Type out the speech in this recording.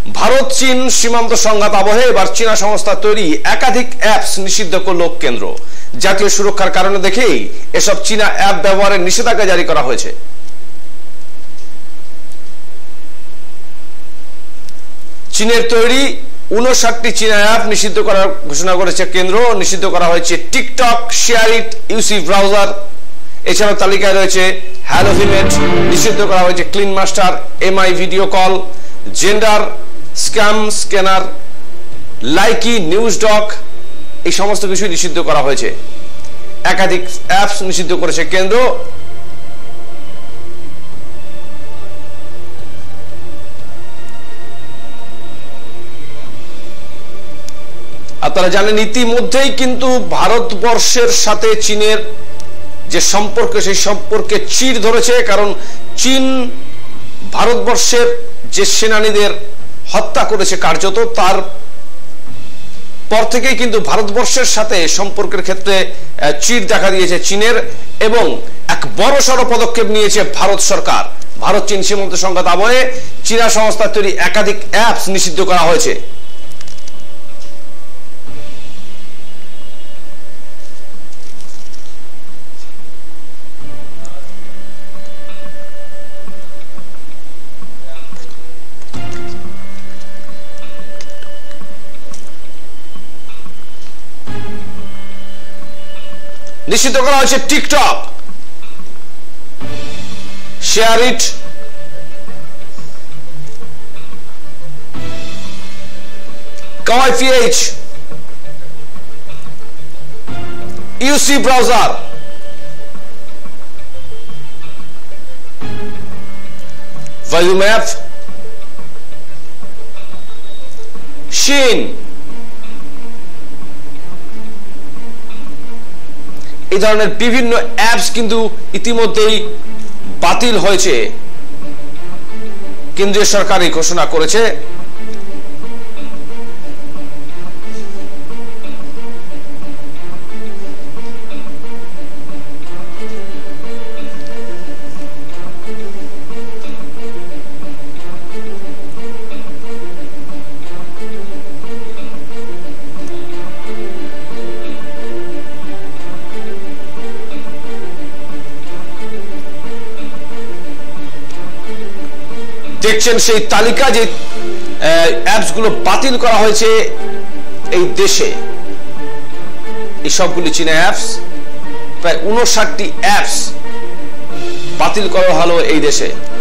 ভারত চীন সীমান্ত সংঘাত আবহে এবার চীনা সংস্থা তৈরি একাধিক অ্যাপস নিষিদ্ধ করল কেন্দ্র। জাতীয় সুরক্ষার কারণে দেখেই এসব চীনা অ্যাপ ব্যবহারের নিষেধাজ্ঞা জারি করা হয়েছে। চীনের তৈরি 59টি চীনা অ্যাপ নিষিদ্ধ করার ঘোষণা করেছে কেন্দ্র। নিষিদ্ধ করা হয়েছে TikTok, SHAREit, UC browser. এছাড়াও তালিকায় রয়েছে হ্যালোভিমেট, নিষিদ্ধ করা হয়েছে Clean Master, Mi video call, Xender, CamScanner, Likee, NewsDog, এই সমস্ত কিছু নিষিদ্ধ করা হয়েছে। একাধিক অ্যাপস নিষিদ্ধ করেছে কেন্দ্র। আপনারা জানেন ইতিমধ্যেই কিন্তু ভারতবর্ষের সাথে চীনের যে সম্পর্ক, সেই সম্পর্কে চির ধরেছে। কারণ চীন ভারতবর্ষের যে সেনানীদের হত্যা করেছে কার্যত, তার পর থেকেই কিন্তু ভারতবর্ষের সাথে সম্পর্কের ক্ষেত্রে চির দেখা দিয়েছে চীনের, এবং এক বড়সড় পদক্ষেপ নিয়েছে ভারত সরকার। ভারত চীন সীমান্ত সংঘাত আবহে চীনা সংস্থা তৈরি একাধিক অ্যাপস নিষিদ্ধ করা হয়েছে। নিষিদ্ধ করা হয়েছে টিকটক, শেয়ার ইট, কাওয়াইপিএইচ, ইউসি ব্রাউজার, ভলিউম্যাপ, শিন। এই ধরনের বিভিন্ন অ্যাপস কিন্তু ইতিমধ্যেই বাতিল হয়েছে। কেন্দ্রীয় সরকার এই ঘোষণা করেছে। দেখছেন সেই তালিকা, যে অ্যাপস গুলো বাতিল করা হয়েছে এই দেশে। এই সবগুলি চীনা অ্যাপস, প্রায় 59টি অ্যাপস বাতিল করা হলো এই দেশে।